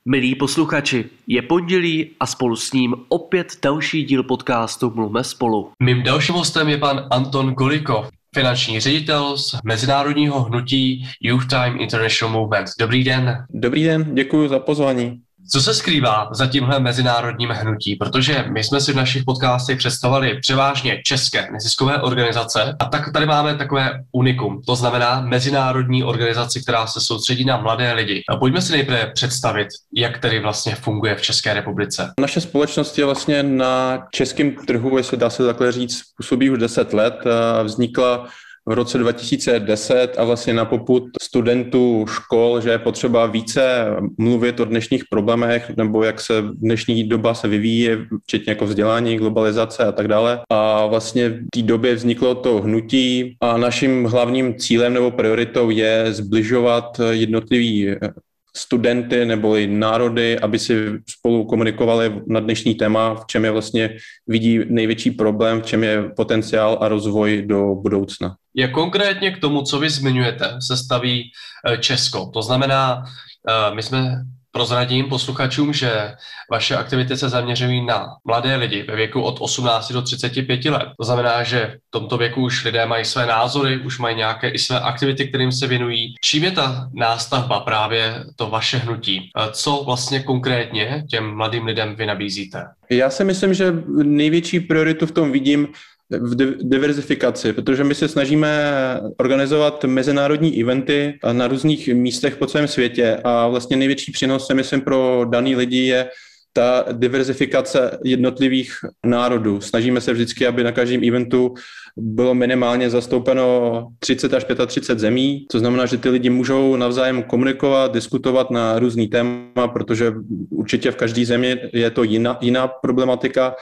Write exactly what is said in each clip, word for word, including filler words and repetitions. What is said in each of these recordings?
Milí posluchači, je pondělí a spolu s ním opět další díl podcastu Mluvme spolu. Mým dalším hostem je pan Anton Golikov, finanční ředitel z mezinárodního hnutí Youth Time International Movement. Dobrý den. Dobrý den, děkuji za pozvání. Co se skrývá za tímhle mezinárodním hnutí? Protože my jsme si v našich podcastech představili převážně české neziskové organizace a tak tady máme takové unikum, to znamená mezinárodní organizaci, která se soustředí na mladé lidi. A pojďme si nejprve představit, jak tedy vlastně funguje v České republice. Naše společnost je vlastně na českém trhu, jestli dá se takhle říct, působí už deset let. Vznikla v roce dva tisíce deset a vlastně na popud studentů škol, že je potřeba více mluvit o dnešních problémech, nebo jak se dnešní doba se vyvíjí, včetně jako vzdělání, globalizace a tak dále. A vlastně v té době vzniklo to hnutí a naším hlavním cílem nebo prioritou je zbližovat jednotlivý studenty nebo i národy, aby si spolu komunikovali na dnešní téma, v čem je vlastně vidí největší problém, v čem je potenciál a rozvoj do budoucna. Jak konkrétně k tomu, co vy zmiňujete, se staví Česko? To znamená, my jsme prozradím posluchačům, že vaše aktivity se zaměřují na mladé lidi ve věku od osmnácti do třiceti pěti let. To znamená, že v tomto věku už lidé mají své názory, už mají nějaké i své aktivity, kterým se věnují. Čím je ta nástavba právě to vaše hnutí? Co vlastně konkrétně těm mladým lidem vy nabízíte? Já si myslím, že největší prioritu v tom vidím v diverzifikaci, protože my se snažíme organizovat mezinárodní eventy na různých místech po celém světě a vlastně největší přínos, myslím, pro daný lidi je ta diverzifikace jednotlivých národů. Snažíme se vždycky, aby na každém eventu bylo minimálně zastoupeno třicet až třicet pět zemí, to znamená, že ty lidi můžou navzájem komunikovat, diskutovat na různý téma, protože určitě v každé zemi je to jiná, jiná problematika,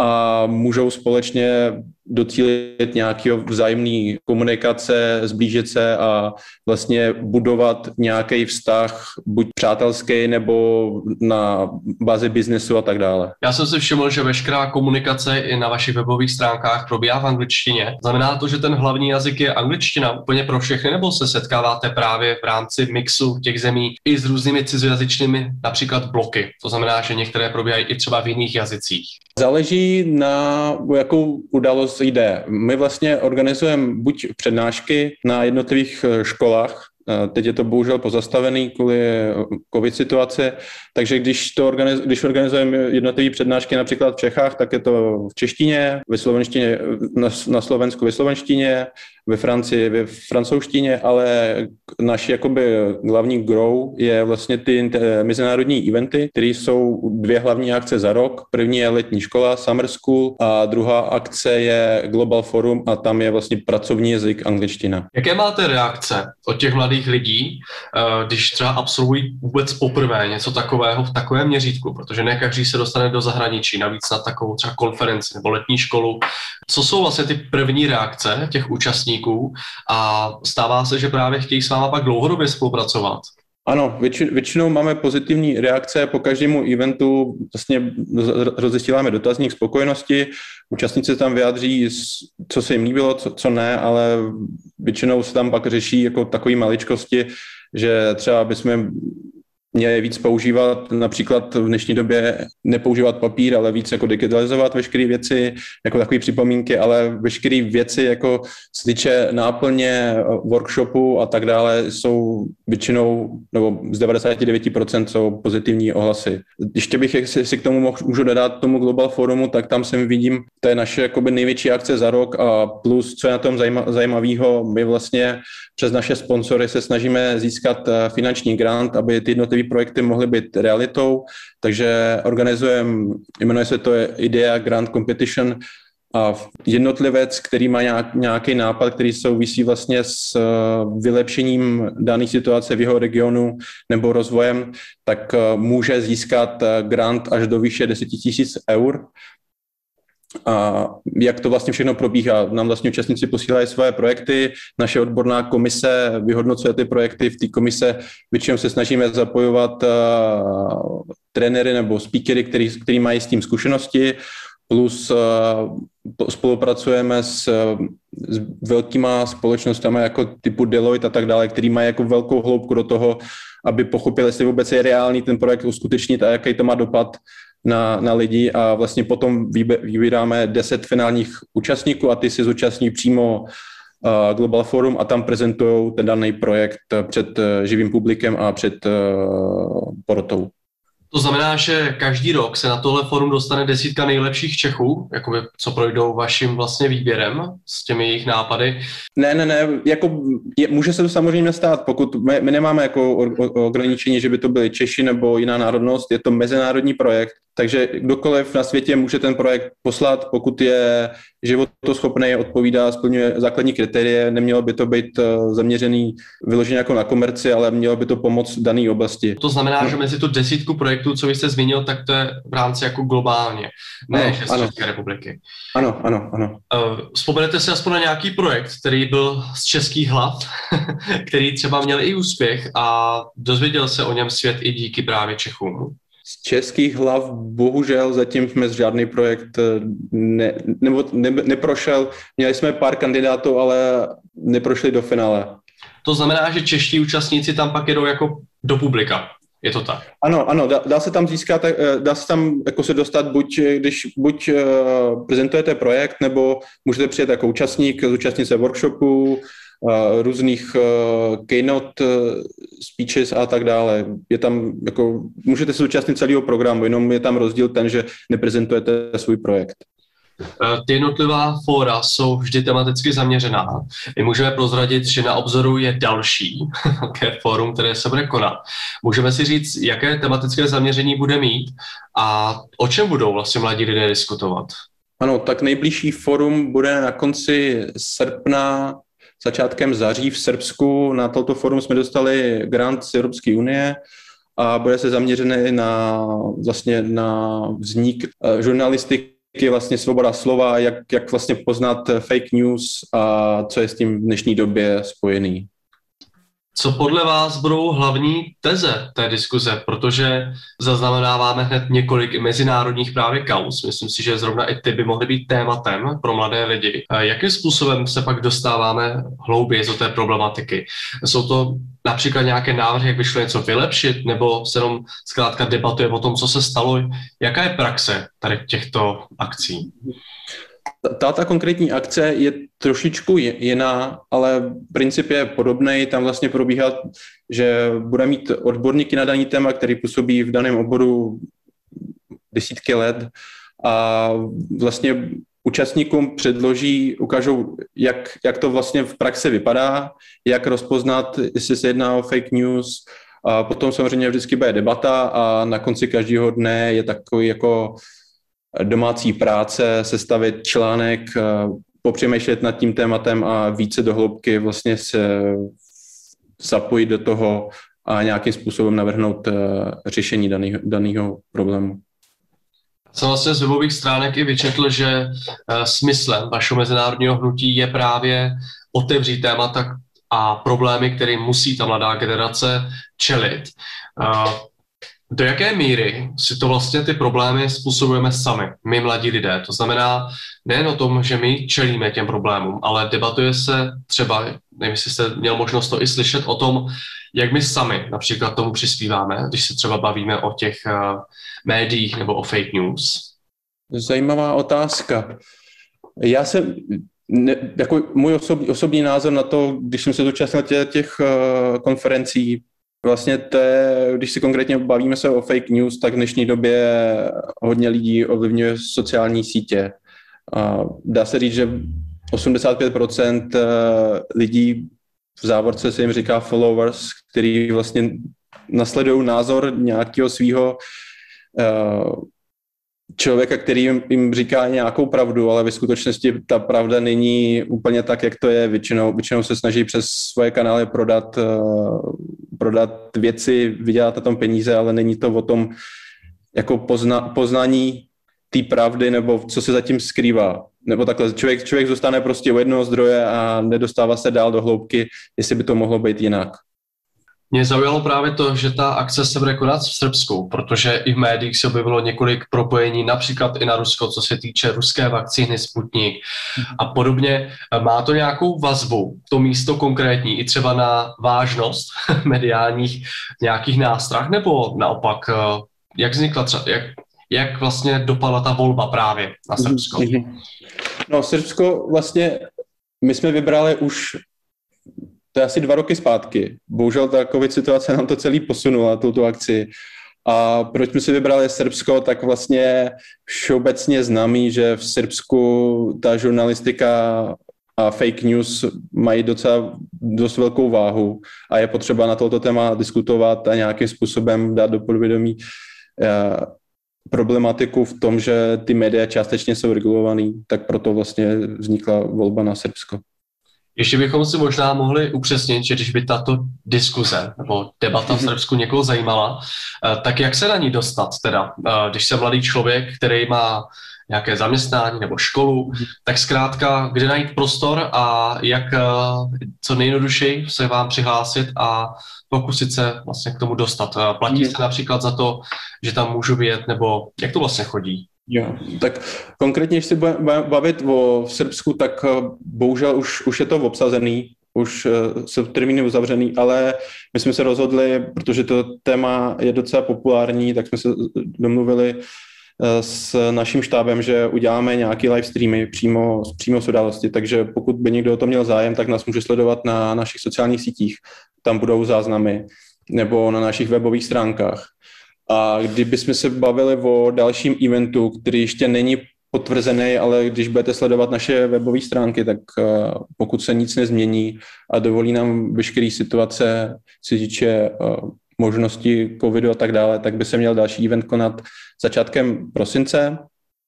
a můžou společně docílit nějakého vzájemné komunikace, zblížit se a vlastně budovat nějaký vztah, buď přátelský nebo na bázi biznesu a tak dále. Já jsem si všiml, že veškerá komunikace i na vašich webových stránkách probíhá v angličtině. Znamená to, že ten hlavní jazyk je angličtina úplně pro všechny, nebo se setkáváte právě v rámci mixu těch zemí i s různými cizojazyčnými například bloky? To znamená, že některé probíhají i třeba v jiných jazycích. Záleží na jakou událost jde. My vlastně organizujeme buď přednášky na jednotlivých školách, teď je to bohužel pozastavený kvůli covid situaci, takže když, to organiz, když organizujeme jednotlivé přednášky například v Čechách, tak je to v češtině, ve slovenštině, na, na Slovensku ve slovenštině, ve Francii ve francouzštině, ale naši jakoby hlavní grow je vlastně ty mezinárodní eventy, které jsou dvě hlavní akce za rok. První je letní škola, Summer School, a druhá akce je Global Forum a tam je vlastně pracovní jazyk angličtina. Jaké máte reakce od těch mladých lidí, když třeba absolvují vůbec poprvé něco takového v takovém měřítku, protože ne každý se dostane do zahraničí, navíc na takovou třeba konferenci nebo letní školu. Co jsou vlastně ty první reakce těch účastníků a stává se, že právě chtějí s váma pak dlouhodobě spolupracovat? Ano, větši, většinou máme pozitivní reakce po každému eventu, vlastně rozesíláme dotazník spokojenosti, účastníci tam vyjádří, co se jim líbilo, co, co ne, ale většinou se tam pak řeší jako takové maličkosti, že třeba bychom měli víc používat, například v dnešní době nepoužívat papír, ale víc jako digitalizovat veškeré věci, jako takové připomínky, ale veškeré věci, jako se týče náplně workshopu a tak dále, jsou většinou, nebo z devadesát devět procent jsou pozitivní ohlasy. Ještě bych, jestli si k tomu mohl, můžu dodat tomu Global Forumu, tak tam sem vidím, to je naše jakoby největší akce za rok a plus, co je na tom zajma, zajímavého, my vlastně přes naše sponsory se snažíme získat finanční grant, aby ty jednotlivé projekty mohly být realitou, takže organizujeme, jmenuje se to Idea Grant Competition a jednotlivec, který má nějak, nějaký nápad, který souvisí vlastně s vylepšením dané situace v jeho regionu nebo rozvojem, tak může získat grant až do výše deset tisíc eur. A jak to vlastně všechno probíhá. Nám vlastně účastníci posílají své projekty, naše odborná komise vyhodnocuje ty projekty, v té komise většinou se snažíme zapojovat uh, trenéry nebo speakery, který, který mají s tím zkušenosti. plus spolupracujeme s, s velkýma společnostmi jako typu Deloitte a tak dále, který mají jako velkou hloubku do toho, aby pochopili, jestli vůbec je reálný ten projekt uskutečnit a jaký to má dopad na, na lidi, a vlastně potom vybíráme deset finálních účastníků a ty si zúčastní přímo uh, Global Forum a tam prezentují ten daný projekt před uh, živým publikem a před uh, porotou. To znamená, že každý rok se na tohle forum dostane desítka nejlepších Čechů, jakoby, co projdou vaším vlastně výběrem s těmi jejich nápady? Ne, ne, ne, jako je, může se to samozřejmě stát, pokud my, my nemáme jako ograničení, že by to byli Češi nebo jiná národnost, je to mezinárodní projekt, takže kdokoliv na světě může ten projekt poslat, pokud je životoschopný, odpovídá, splňuje základní kritérie, nemělo by to být zaměřený vyloženě jako na komerci, ale mělo by to pomoct dané oblasti. To znamená, no. že mezi tu desítku projektů, co vy jste zmínil, tak to je v rámci jako globálně, ne že z České republiky. Ano, ano, ano. Uh, vzpomenete si aspoň na nějaký projekt, který byl z českých hlav, který třeba měl i úspěch a dozvěděl se o něm svět i díky právě Čechům? Z českých hlav bohužel zatím jsme žádný projekt ne, nebo ne, neprošel. Měli jsme pár kandidátů, ale neprošli do finále. To znamená, že čeští účastníci tam pak jedou jako do publika. Je to tak? Ano, ano, dá, dá se tam získat, dá se tam jako se dostat buď, když buď uh, prezentujete projekt, nebo můžete přijet jako účastník, zúčastnit se workshopu, Uh, různých uh, keynote uh, speeches a tak dále. Je tam, jako, můžete se zúčastnit celého programu, jenom je tam rozdíl ten, že neprezentujete svůj projekt. Ty jednotlivá fóra jsou vždy tematicky zaměřená. My můžeme prozradit, že na obzoru je další velké fórum, které se bude konat. Můžeme si říct, jaké tematické zaměření bude mít a o čem budou vlastně mladí lidé diskutovat? Ano, tak nejbližší fórum bude na konci srpna, začátkem září v Srbsku. Na toto forum jsme dostali grant z Evropské unie a bude se zaměřený na, vlastně na vznik žurnalistiky, vlastně svoboda slova, jak, jak vlastně poznat fake news a co je s tím v dnešní době spojený. Co podle vás budou hlavní teze té diskuze, protože zaznamenáváme hned několik mezinárodních právě kauz. Myslím si, že zrovna i ty by mohly být tématem pro mladé lidi. Jakým způsobem se pak dostáváme hlouběji do té problematiky? Jsou to například nějaké návrhy, jak by šlo něco vylepšit, nebo se jenom zkrátka debatuje o tom, co se stalo? Jaká je praxe tady těchto akcí? Tato konkrétní akce je trošičku jiná, ale princip je podobný. Tam vlastně probíhá, že bude mít odborníky na daný téma, který působí v daném oboru desítky let a vlastně účastníkům předloží, ukážou, jak, jak to vlastně v praxi vypadá, jak rozpoznat, jestli se jedná o fake news. A potom samozřejmě vždycky bude debata a na konci každého dne je takový jako domácí práce, sestavit článek, popřemýšlet nad tím tématem a více do hloubky vlastně se zapojit do toho a nějakým způsobem navrhnout řešení daného problému. Jsem vlastně z webových stránek i vyčetl, že smyslem vašeho mezinárodního hnutí je právě otevřít témata a problémy, které musí ta mladá generace čelit. Do jaké míry si to vlastně ty problémy způsobujeme sami, my mladí lidé? To znamená nejen o tom, že my čelíme těm problémům, ale debatuje se třeba, nevím, jestli jste měl možnost to i slyšet, o tom, jak my sami například tomu přispíváme, když se třeba bavíme o těch uh, médiích nebo o fake news. Zajímavá otázka. Já jsem, ne, jako můj osobní, osobní názor na to, když jsem se zúčastnil těch, těch uh, konferencí, vlastně to je, když si konkrétně bavíme se o fake news, tak v dnešní době hodně lidí ovlivňuje sociální sítě. A dá se říct, že osmdesát pět procent lidí v závorce se jim říká followers, který vlastně nasledují názor nějakého svého člověka, který jim, jim říká nějakou pravdu, ale ve skutečnosti ta pravda není úplně tak, jak to je. Většinou, většinou se snaží přes svoje kanály prodat, uh, prodat věci, vydělat na tom peníze, ale není to o tom jako pozna, poznání té pravdy nebo co se zatím skrývá. Nebo takhle, člověk, člověk zůstane prostě u jednoho zdroje a nedostává se dál do hloubky, jestli by to mohlo být jinak. Mě zaujalo právě to, že ta akce se bude konat v Srbsku, protože i v médiích se objevilo několik propojení, například i na Rusko, co se týče ruské vakcíny Sputnik a podobně. Má to nějakou vazbu, to místo konkrétní, i třeba na vážnost mediálních nějakých nástrah, nebo naopak, jak vznikla třeba, jak, jak vlastně dopadla ta volba právě na Srbsko? No, Srbsko vlastně, my jsme vybrali už to je asi dva roky zpátky. Bohužel ta covid situace nám to celý posunula, tuto akci. A proč jsme si vybrali Srbsko, tak vlastně všeobecně známý, že v Srbsku ta žurnalistika a fake news mají docela dost velkou váhu a je potřeba na toto téma diskutovat a nějakým způsobem dát do podvědomí problematiku v tom, že ty média částečně jsou regulovaný, tak proto vlastně vznikla volba na Srbsko. Ještě bychom si možná mohli upřesnit, že když by tato diskuze nebo debata v Srbsku někoho zajímala, tak jak se na ní dostat teda? Když jsem mladý člověk, který má nějaké zaměstnání nebo školu, tak zkrátka, kde najít prostor a jak co nejjednodušeji se vám přihlásit a pokusit se vlastně k tomu dostat. Platí se například za to, že tam můžu vyjet, nebo jak to vlastně chodí? Jo, tak konkrétně, když se budeme bavit o Srbsku, tak bohužel už, už je to obsazený, už jsou termíny uzavřený, ale my jsme se rozhodli, protože to téma je docela populární, tak jsme se domluvili s naším štábem, že uděláme nějaký live streamy přímo, přímo z události, takže pokud by někdo o to měl zájem, tak nás může sledovat na našich sociálních sítích, tam budou záznamy, nebo na našich webových stránkách. A kdybychom se bavili o dalším eventu, který ještě není potvrzený, ale když budete sledovat naše webové stránky, tak pokud se nic nezmění a dovolí nám veškeré situace, co se týče možnosti covidu a tak dále, tak by se měl další event konat začátkem prosince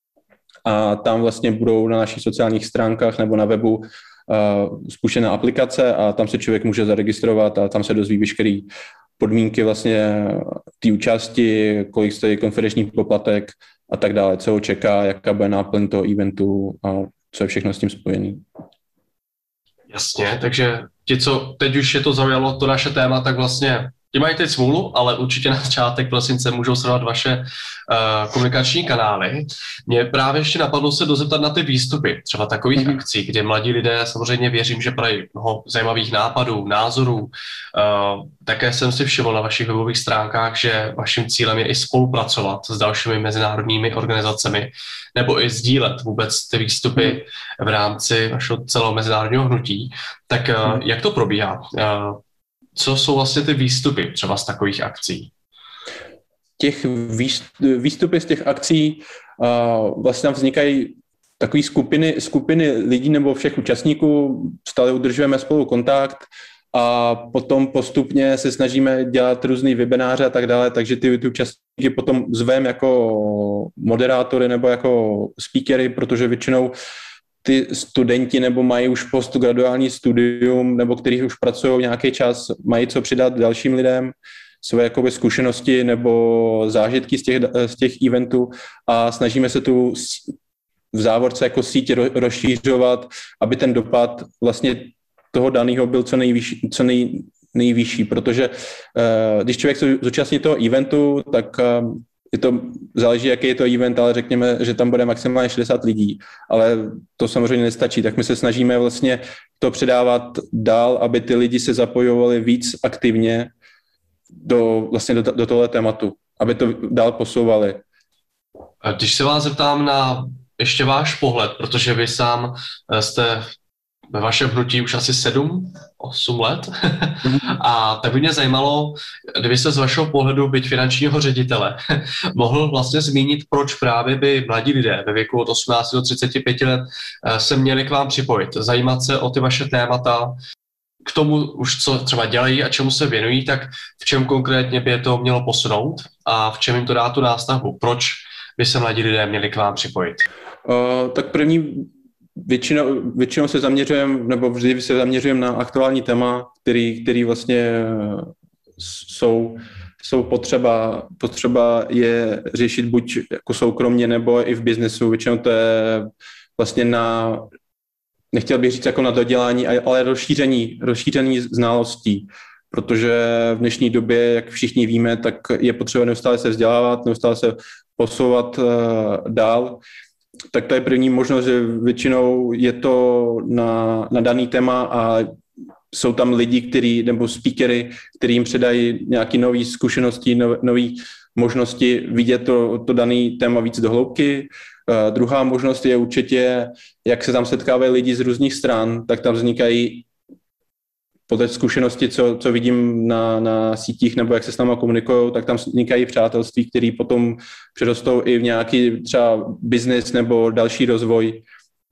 a tam vlastně budou na našich sociálních stránkách nebo na webu spuštěná aplikace a tam se člověk může zaregistrovat a tam se dozví veškerý podmínky vlastně té účasti, kolik stojí konferenční poplatek a tak dále, co ho čeká, jaká bude náplň toho eventu a co je všechno s tím spojený. Jasně, takže ti, co teď už je to zaujalo, to naše téma, tak vlastně ti mají teď smůlu, ale určitě na začátek prosince můžou sledovat vaše uh, komunikační kanály. Mě právě ještě napadlo se dozeptat na ty výstupy, třeba takových mm-hmm. akcí, kde mladí lidé samozřejmě věřím, že prají mnoho zajímavých nápadů, názorů. Uh, také jsem si všiml na vašich webových stránkách, že vaším cílem je i spolupracovat s dalšími mezinárodními organizacemi nebo i sdílet vůbec ty výstupy mm-hmm. v rámci vašeho celého mezinárodního hnutí. Tak uh, mm-hmm. jak to probíhá? Uh, Co jsou vlastně ty výstupy třeba z takových akcí? Těch výstupy z těch akcí uh, vlastně tam vznikají takové skupiny, skupiny lidí nebo všech účastníků, stále udržujeme spolu kontakt a potom postupně se snažíme dělat různý webináře a tak dále, takže ty, ty účastníky potom zveme jako moderátory nebo jako speakery, protože většinou ty studenti nebo mají už postgraduální studium nebo kteří už pracují nějaký čas, mají co přidat dalším lidem, své jakoby zkušenosti nebo zážitky z těch, z těch eventů a snažíme se tu v závorce jako síť rozšířovat, aby ten dopad vlastně toho daného byl co nejvyšší, co nej, nejvyšší, protože uh, když člověk se zúčastní toho eventu, tak uh, je to, záleží, jaký je to event, ale řekněme, že tam bude maximálně šedesát lidí, ale to samozřejmě nestačí, tak my se snažíme vlastně to předávat dál, aby ty lidi se zapojovali víc aktivně do, vlastně do, do tohle tématu, aby to dál posouvali. Když se vás zeptám na ještě váš pohled, protože vy sám jste ve vašem hnutí už asi sedm, osm let. A tak by mě zajímalo, kdyby se z vašeho pohledu, byť finančního ředitele, mohl vlastně zmínit, proč právě by mladí lidé ve věku od osmnácti do třiceti pěti let se měli k vám připojit, zajímat se o ty vaše témata, k tomu už co třeba dělají a čemu se věnují, tak v čem konkrétně by je to mělo posunout a v čem jim to dá tu nástavbu? Proč by se mladí lidé měli k vám připojit? Uh, tak první Většinou, většinou se zaměřujeme, nebo vždy se zaměřujeme na aktuální téma, který, který vlastně jsou, jsou potřeba, potřeba je řešit buď jako soukromně, nebo i v biznesu. Většinou to je vlastně na, nechtěl bych říct jako na dodělání, ale rozšíření, rozšíření znalostí. protože v dnešní době, jak všichni víme, tak je potřeba neustále se vzdělávat, neustále se posouvat uh, dál. Tak to je první možnost, že většinou je to na, na daný téma a jsou tam lidi, který, nebo speakery, který jim předají nějaké nové zkušenosti, nové možnosti vidět to, to daný téma víc do hloubky. Uh, druhá možnost je určitě, jak se tam setkávají lidi z různých stran, tak tam vznikají podle zkušenosti, co, co vidím na, na sítích nebo jak se s náma komunikují, tak tam vznikají přátelství, které potom přerostou i v nějaký třeba business nebo další rozvoj.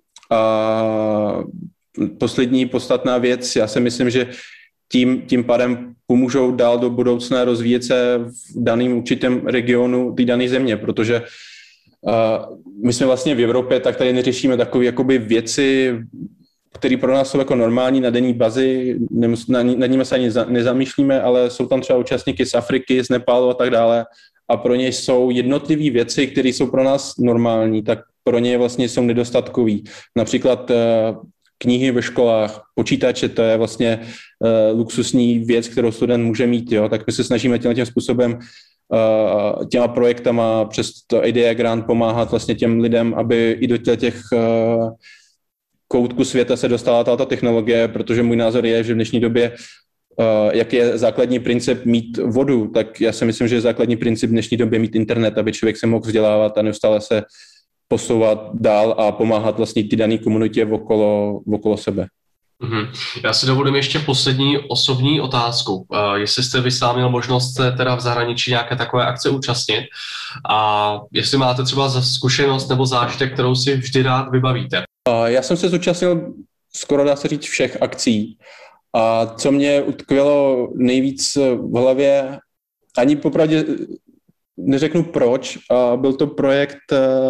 A poslední podstatná věc, já si myslím, že tím, tím pádem pomůžou dál do budoucna rozvíjet se v daném určitém regionu té dané země, protože uh, my jsme vlastně v Evropě, tak tady neřešíme takové jakoby věci, které pro nás jsou jako normální na denní bazi, nad nimi se ani nezamýšlíme, ale jsou tam třeba účastníky z Afriky, z Nepálu a tak dále a pro ně jsou jednotlivé věci, které jsou pro nás normální, tak pro ně vlastně jsou nedostatkový. Například knihy ve školách, počítače, to je vlastně uh, luxusní věc, kterou student může mít, jo? Tak my se snažíme tím, tím způsobem uh, těma projektama přes to Idea Grant pomáhat vlastně těm lidem, aby i do těch uh, koutku světa se dostala tato technologie, protože můj názor je, že v dnešní době, uh, jak je základní princip mít vodu, tak já si myslím, že je základní princip v dnešní době mít internet, aby člověk se mohl vzdělávat a neustále se posouvat dál a pomáhat vlastně ty dané komunitě okolo, okolo sebe. Mm-hmm. Já si dovolím ještě poslední osobní otázku. Uh, jestli jste vy sám měl možnost se teda v zahraničí nějaké takové akce účastnit a jestli máte třeba za zkušenost nebo zážitek, kterou si vždy rád vybavíte. Uh, já jsem se zúčastnil skoro dá se říct všech akcí a co mě utkvělo nejvíc v hlavě, ani popravdě neřeknu proč, a byl to projekt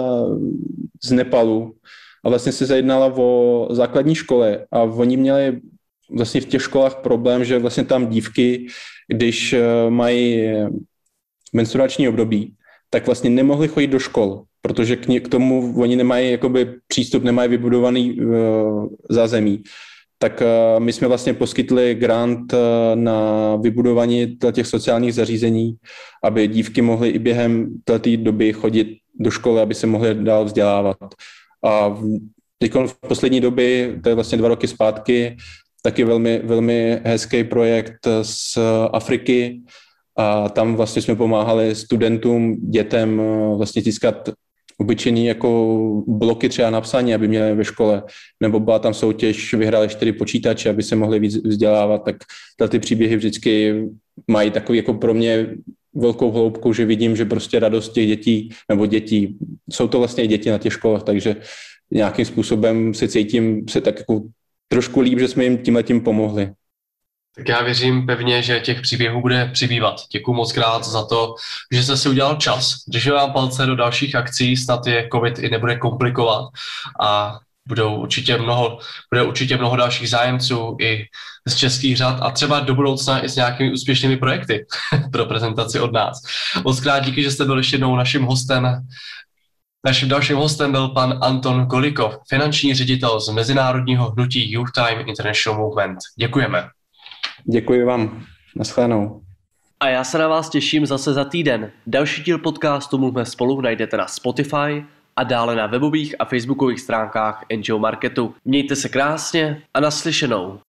z Nepalu a vlastně se zajednala o základní škole a oni měli vlastně v těch školách problém, že vlastně tam dívky, když mají menstruační období, tak vlastně nemohly chodit do škol, protože k, ně, k tomu oni nemají jakoby přístup, nemají vybudovaný uh, zázemí. Tak uh, my jsme vlastně poskytli grant uh, na vybudování těch sociálních zařízení, aby dívky mohly i během této doby chodit do školy, aby se mohly dál vzdělávat. A teď v poslední době, to je vlastně dva roky zpátky, taky velmi, velmi hezký projekt z Afriky a tam vlastně jsme pomáhali studentům, dětem vlastně získat obyčejný jako bloky třeba na psaní, aby měli ve škole, nebo byla tam soutěž, vyhráli čtyři počítače, aby se mohli víc vzdělávat, tak ty příběhy vždycky mají takový jako pro mě velkou hloubku, že vidím, že prostě radost těch dětí, nebo dětí, jsou to vlastně děti na těch školách, takže nějakým způsobem se cítím se tak jako trošku líp, že jsme jim tímhletím pomohli. Tak já věřím pevně, že těch příběhů bude přibývat. Děkuju moc krát za to, že jste si udělal čas. Držím vám palce do dalších akcí, snad je COVID i nebude komplikovat a budou určitě mnoho, bude určitě mnoho dalších zájemců i z českých řad a třeba do budoucna i s nějakými úspěšnými projekty pro prezentaci od nás. Moc krát díky, že jste byl ještě jednou naším hostem. Naším dalším hostem byl pan Anton Golikov, finanční ředitel z mezinárodního hnutí Youth Time International Movement. Děkujeme. Děkuji vám. Naschledanou. A já se na vás těším zase za týden. Další díl podcastu Mluvme spolu najdete na Spotify a dále na webových a facebookových stránkách N G O Marketu. Mějte se krásně a naslyšenou.